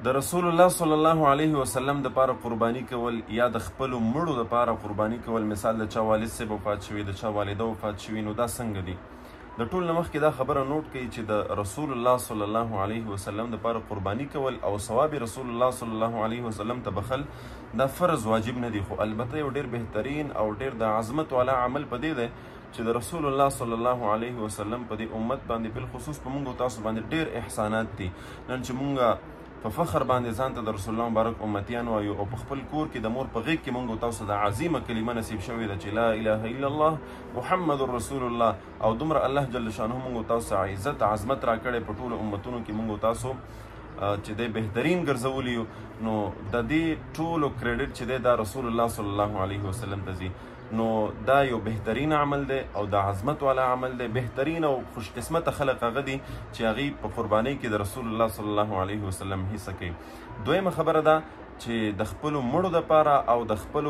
د رسول الله صلی الله علیه وسلم د پاره قرباني کول یا د خپلو مړو د پاره قرباني کول، مثال د چا والد صاحب وفات شوي، د چا والده وفات شوي، نو دا څنګه دي؟ د ټول نه مخکې دا خبره نوٹ کړئ چې د رسول الله صلی الله علیه وسلم د پاره قرباني کول او ثواب رسول الله صلی الله علیه وسلم ته بخل دا فرض واجب نه دي، خو البته یو ډېر بهترین او ډېر د عظمت والا عمل په دې دی چې د رسول الله صلی الله علیه وسلم په دې امت باندې بالخصوص په موږ او تاسو باندې ډېر احسانات دي. نن چې موږ په فخر باندې ځان ته د رسول الله مبارک امتیان وایو او په خپل کور کې د مور په غېږ کې موږ او تاسو د عظیمه کلمه نصیب شوې ده چې لا اله الا الله محمد رسول الله، او دومره الله جل شانه موږ او تاسو عزت عظمت راکړی په ټولو امتونو کې موږ او تاسو چې دی بهترین ګرځولی یو، نو د دې ټولو کریډټ چې دی دا رسول الله صلی الله علیه وسلم ته ځي. نو دا یو بهترین عمل دی او د عظمت والا عمل دی. بهترین او خوش قسمته خلق هغه دي چې هغې په قربانۍ کې د رسول الله صلی الله علیه وسلم حصه کوي. دویمه خبره ده چې د خپلو مړو دپاره او د خپلو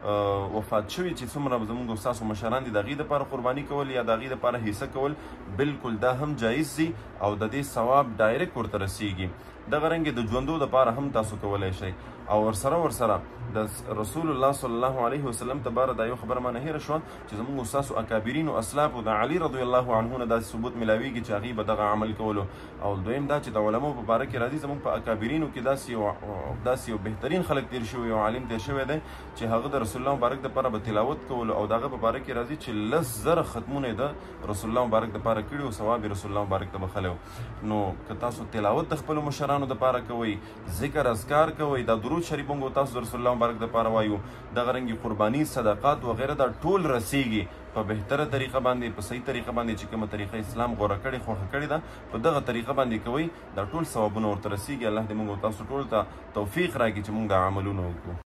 وفات شوي چې څومره زموږ او ستاسو مشران دي د هغې دپاره قرباني کول یا د هغې دپاره حصه کول بالکل دا هم جایز دي او د دې ثواب ډایرکټ ورته رسیږي. دغه رنګې د ژوندو دپاره هم تاسو کولی شئ او ورسره د رسول الله صلی الله علیه وسلم تباره دا یو خبره مانه هیره شوه چې زموږ ستاسو اکابرینو اسلافو د علي رضی الله عنه نه داسې ثبوت میلاویږي چې هغوی به دغه عمل کولو. او دویم دا چې د علماو په باره کې راځي زموږ په اکابرینو کې داسې یو بهترین خلک تیر شوی او عالم تیر شوی دی چې هغه د رسول الله مبارک دپاره به تلاوت کولو او د هغه په باره کې راځي چې 10,000 ختمونه یې د رسول الله مبارک دپاره کړي او ثواب یې رسول الله مبارک ته بخلی. نو که تاسو تلاوت د خپلو مشرانو دپاره کوئ، ذکر اذکار کوئ، دا درود شریف موږ تاسو د رسول الله مبارک دپاره وایو، دغه رنګې قرباني صدقات وغیره دا ټول رسیږي په بهتره طریقه باندې، په صحیح طریقه باندې چې کومه طریقه اسلام غوره کړې خوښه کړې ده په دغه طریقه باندې کوئ، دا ټول ثوابونه ورته رسیږي. الله دې موږ تاسو ټول ته توفیق راکړي چې موږ دا عملونه وکړو.